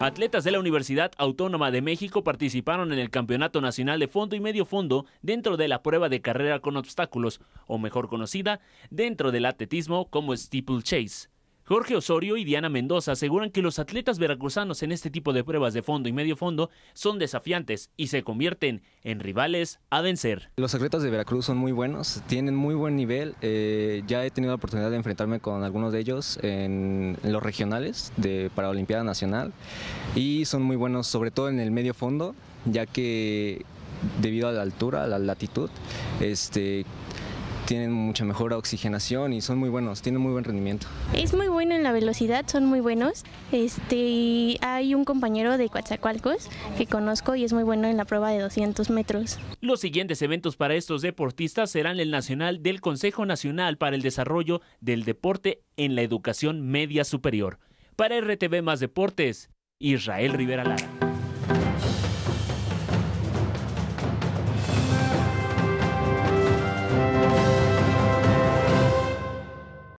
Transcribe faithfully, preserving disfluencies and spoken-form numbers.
Atletas de la Universidad Autónoma de México participaron en el Campeonato Nacional de Fondo y Medio Fondo dentro de la prueba de carrera con obstáculos, o mejor conocida dentro del atletismo como steeplechase. Jorge Osorio y Diana Mendoza aseguran que los atletas veracruzanos en este tipo de pruebas de fondo y medio fondo son desafiantes y se convierten en rivales a vencer. Los atletas de Veracruz son muy buenos, tienen muy buen nivel. Eh, ya he tenido la oportunidad de enfrentarme con algunos de ellos en, en los regionales de Paralimpiada Nacional y son muy buenos, sobre todo en el medio fondo, ya que debido a la altura, a la latitud, este, tienen mucha mejor oxigenación y son muy buenos, tienen muy buen rendimiento. Es muy bueno en la velocidad, son muy buenos. Este, hay un compañero de Coatzacoalcos que conozco y es muy bueno en la prueba de doscientos metros. Los siguientes eventos para estos deportistas serán el nacional del Consejo Nacional para el Desarrollo del Deporte en la Educación Media Superior. Para R T V Más Deportes, Israel Rivera Lara.